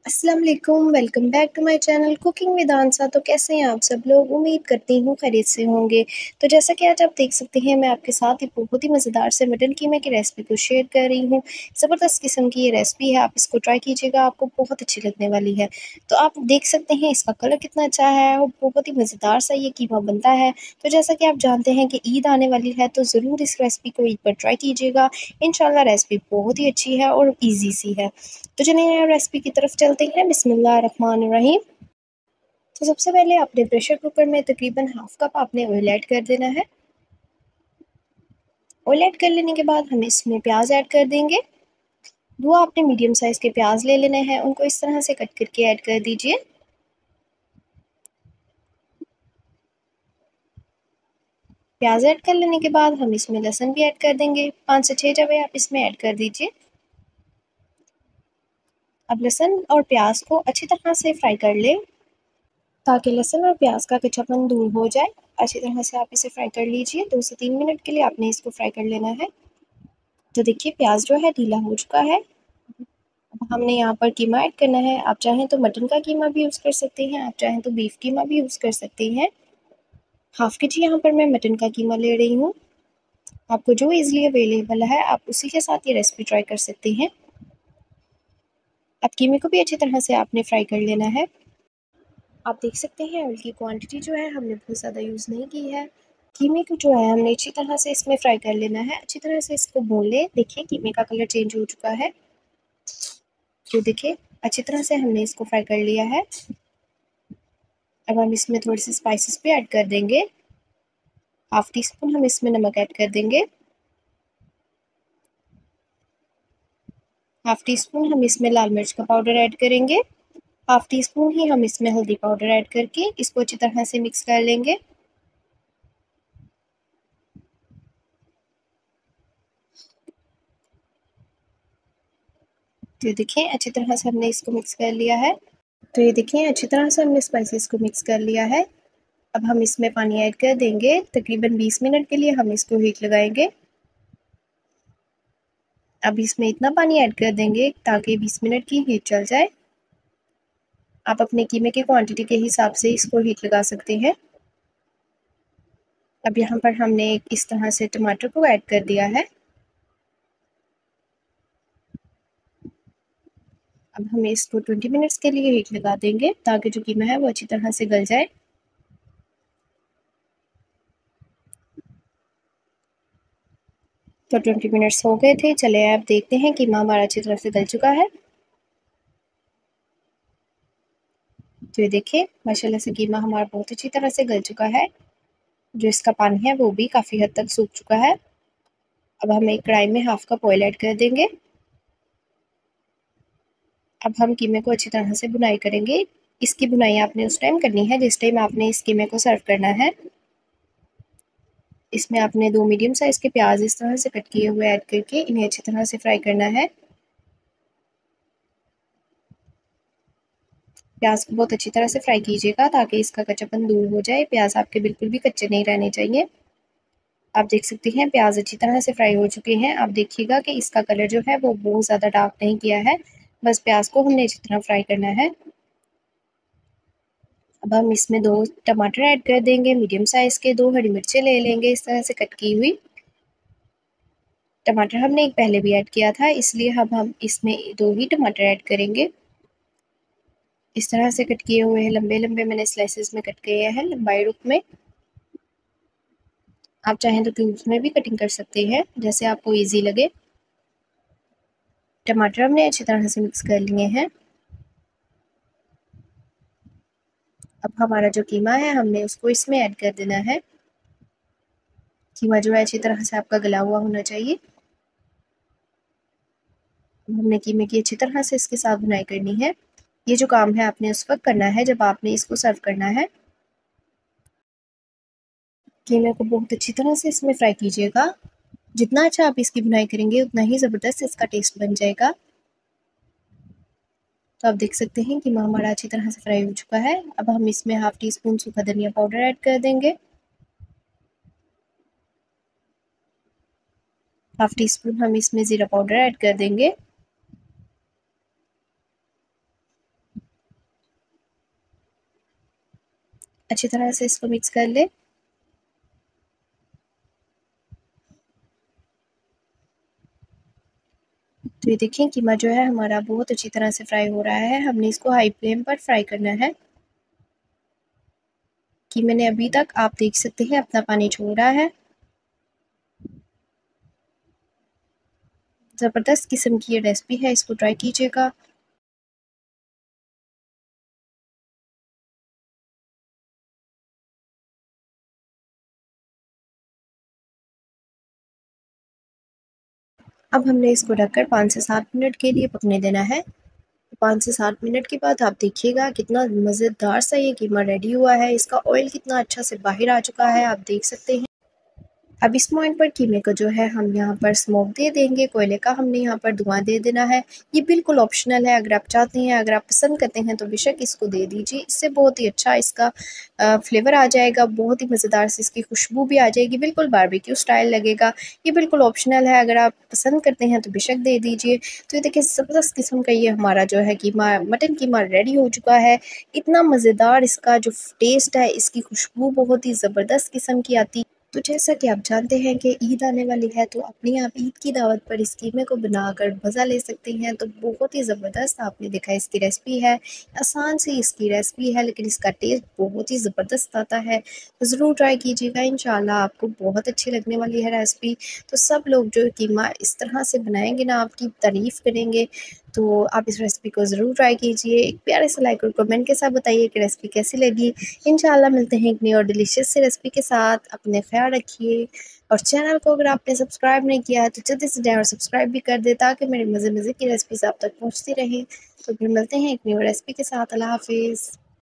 अस्सलाम वालेकुम, welcome back to my channel cooking with Ansa. तो कैसे हैं आप सब लोग? उम्मीद करती हूँ खैरियत से होंगे। तो जैसा कि आज आप देख सकते हैं, मैं आपके साथ एक बहुत ही मज़ेदार से मटन कीमा की रेसिपी को शेयर कर रही हूँ। ज़बरदस्त किस्म की ये रेसिपी है, आप इसको ट्राई कीजिएगा, आपको बहुत अच्छी लगने वाली है। तो आप देख सकते हैं इसका कलर कितना अच्छा है और बहुत ही मज़ेदार सा ये कीमा बनता है। तो जैसा कि आप जानते हैं कि ईद आने वाली है, तो ज़रूर इस रेसिपी को एक बार ट्राई कीजिएगा। इंशाल्लाह रेसिपी बहुत ही अच्छी है और ईज़ी सी है। तो चलिए रेसिपी की तरफ चलते हैं। बिस्मिल्लाहिर्रहमानिर्रहीम। तो सबसे पहले अपने प्रेशर कुकर में तकरीबन हाफ कप आपने ऑयल ऐड कर देना है। ऑयल ऐड कर लेने के बाद हम इसमें प्याज ऐड कर देंगे। दो आपने मीडियम साइज़ के प्याज ले लेने हैं, उनको इस तरह से कट करके ऐड कर दीजिए। प्याज ऐड कर लेने के बाद हम इसमें लहसुन भी ऐड कर देंगे। 5 से 6 जवे आप इसमें ऐड कर दीजिए। अब लहसुन और प्याज को अच्छी तरह से फ्राई कर लें ताकि लहसुन और प्याज का कच्चापन दूर हो जाए। अच्छी तरह से आप इसे फ्राई कर लीजिए। 2 से 3 मिनट के लिए आपने इसको फ्राई कर लेना है। तो देखिए प्याज जो है ढीला हो चुका है। अब हमने यहाँ पर कीमा ऐड करना है। आप चाहें तो मटन का कीमा भी यूज़ कर सकते हैं, आप चाहें तो बीफ कीमा भी यूज़ कर सकते हैं। हाफ़ केजी यहाँ पर मैं मटन का कीमा ले रही हूँ। आपको जो ईज़िली अवेलेबल है आप उसी के साथ ये रेसिपी ट्राई कर सकते हैं। अब कीमे को भी अच्छी तरह से आपने फ्राई कर लेना है। आप देख सकते हैं ऑयल की क्वांटिटी जो है हमने बहुत ज़्यादा यूज़ नहीं की है। कीमे को जो है हमने अच्छी तरह से इसमें फ्राई कर लेना है। अच्छी तरह से इसको भून लें। देखिए कीमे का कलर चेंज हो चुका है। तो देखिए अच्छी तरह से हमने इसको फ्राई कर लिया है। अब हम इसमें थोड़ी सी स्पाइसेस भी ऐड कर देंगे। हाफ टी स्पून हम इसमें नमक ऐड कर देंगे। हाफ टी स्पून हम इसमें लाल मिर्च का पाउडर ऐड करेंगे। हाफ टी स्पून ही हम इसमें हल्दी पाउडर ऐड करके इसको अच्छी तरह से मिक्स कर लेंगे। तो देखिए अच्छी तरह से हमने इसको मिक्स कर लिया है। तो ये देखिए अच्छी तरह से हमने स्पाइसेस को मिक्स कर लिया है। अब हम इसमें पानी ऐड कर देंगे। तकरीबन 20 मिनट के लिए हम इसको हीट लगाएंगे। अब इसमें इतना पानी ऐड कर देंगे ताकि 20 मिनट की हीट चल जाए। आप अपने कीमे की क्वांटिटी के हिसाब से इसको हीट लगा सकते हैं। अब यहाँ पर हमने इस तरह से टमाटर को ऐड कर दिया है। अब हम इसको 20 मिनट्स के लिए हीट लगा देंगे ताकि जो कीमा है वो अच्छी तरह से गल जाए। तो 20 मिनट्स हो गए थे। चले अब देखते हैं कीमा हमारा अच्छी तरह से गल चुका है। तो ये देखिए माशाल्लाह से कीमा हमारा बहुत अच्छी तरह से गल चुका है। जो इसका पानी है वो भी काफ़ी हद तक सूख चुका है। अब हम एक कढ़ाई में हाफ कप ऑयल ऐड कर देंगे। अब हम कीमे को अच्छी तरह से भुनाई करेंगे। इसकी भुनाई आपने उस टाइम करनी है जिस टाइम आपने इस कीमे को सर्व करना है। इसमें आपने 2 मीडियम साइज़ के प्याज इस तरह से कट किए हुए ऐड करके इन्हें अच्छी तरह से फ्राई करना है। प्याज को बहुत अच्छी तरह से फ्राई कीजिएगा ताकि इसका कच्चापन दूर हो जाए। प्याज आपके बिल्कुल भी कच्चे नहीं रहने चाहिए। आप देख सकते हैं प्याज अच्छी तरह से फ्राई हो चुके हैं। आप देखिएगा कि इसका कलर जो है वो बहुत ज़्यादा डार्क नहीं किया है। बस प्याज को हमने अच्छी तरह फ्राई करना है। अब हम इसमें 2 टमाटर ऐड कर देंगे। मीडियम साइज़ के 2 हरी मिर्चें ले लेंगे इस तरह से कट की हुई। टमाटर हमने एक पहले भी ऐड किया था, इसलिए अब हम इसमें 2 ही टमाटर ऐड करेंगे। इस तरह से कट किए हुए हैं, लंबे-लंबे मैंने स्लाइसेस में कट किए हैं लंबाई रूप में। आप चाहें तो क्यूब्स में भी कटिंग कर सकते हैं, जैसे आपको ईज़ी लगे। टमाटर हमने अच्छी तरह से मिक्स कर लिए हैं। अब हमारा जो कीमा है हमने उसको इसमें ऐड कर देना है। कीमा जो है अच्छी तरह से आपका गला हुआ होना चाहिए। हमने कीमे की अच्छी तरह से इसके साथ भुनाई करनी है। ये जो काम है आपने उस वक़्त करना है जब आपने इसको सर्व करना है। कीमे को बहुत अच्छी तरह से इसमें फ्राई कीजिएगा। जितना अच्छा आप इसकी भुनाई करेंगे उतना ही ज़बरदस्त इसका टेस्ट बन जाएगा। तो आप देख सकते हैं कीमा हमारा अच्छी तरह से फ्राई हो चुका है। अब हम इसमें हाफ टी स्पून सूखा धनिया पाउडर ऐड कर देंगे। हाफ टी स्पून हम इसमें ज़ीरा पाउडर ऐड कर देंगे। अच्छी तरह से इसको मिक्स कर ले। तो ये देखिए कीमा जो है हमारा बहुत अच्छी तरह से फ्राई हो रहा है। हमने इसको हाई फ्लेम पर फ्राई करना है। कीमे ने अभी तक आप देख सकते हैं अपना पानी छोड़ रहा है। ज़बरदस्त किस्म की ये रेसिपी है, इसको ट्राई कीजिएगा। अब हमने इसको ढककर 5 से 7 मिनट के लिए पकने देना है। 5 से 7 मिनट के बाद आप देखिएगा कितना मज़ेदार सा ये कीमा रेडी हुआ है। इसका ऑयल कितना अच्छा से बाहर आ चुका है, आप देख सकते हैं। अब इस पॉइंट पर कीमे को जो है हम यहाँ पर स्मोक दे देंगे, कोयले का हमने यहाँ पर धुआं दे देना है। ये बिल्कुल ऑप्शनल है, अगर आप चाहते हैं, अगर आप पसंद करते हैं तो बेशक इसको दे दीजिए। इससे बहुत ही अच्छा इसका फ्लेवर आ जाएगा, बहुत ही मज़ेदार से इसकी खुशबू भी आ जाएगी, बिल्कुल बारबेक्यू स्टाइल लगेगा। ये बिल्कुल ऑप्शनल है, अगर आप पसंद करते हैं तो बेशक दे दीजिए। तो ये देखिए ज़बरदस्त किस्म का ये हमारा जो है कीमा, मटन कीमा रेडी हो चुका है। इतना मज़ेदार इसका जो टेस्ट है, इसकी खुशबू बहुत ही ज़बरदस्त किस्म की आती है। तो जैसा कि आप जानते हैं कि ईद आने वाली है, तो अपनी आप ईद की दावत पर इस कीमे को बनाकर मज़ा ले सकते हैं। तो बहुत ही ज़बरदस्त आपने देखा इसकी रेसिपी है, आसान सी इसकी रेसिपी है, लेकिन इसका टेस्ट बहुत ही ज़बरदस्त आता है। तो ज़रूर ट्राई कीजिएगा, इंशाल्लाह आपको बहुत अच्छी लगने वाली है रेसिपी। तो सब लोग जो कीमा इस तरह से बनाएंगे ना, आपकी तारीफ़ करेंगे। तो आप इस रेसिपी को ज़रूर ट्राई कीजिए। एक प्यारे से लाइक और कमेंट के साथ बताइए कि रेसिपी कैसी लगी। इंशाल्लाह मिलते हैं एक नई और डिलीशियस सी रेसिपी के साथ। अपने ख्याल रखिए और चैनल को अगर आपने सब्सक्राइब नहीं किया है तो जल्दी से जाएं और सब्सक्राइब भी कर दें, ताकि मेरी मज़े-मज़े की रेसिपीज़ आप तक पहुँचती रहें। तो फिर मिलते हैं एक नई और रेसिपी के साथ। अल्लाह हाफ़िज़।